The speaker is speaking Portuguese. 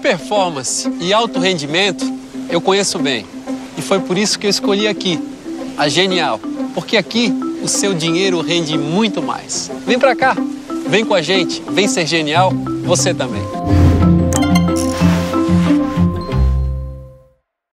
performance e alto rendimento eu conheço bem. E foi por isso que eu escolhi aqui, a Genial. Porque aqui o seu dinheiro rende muito mais. Vem pra cá, vem com a gente, vem ser genial, você também.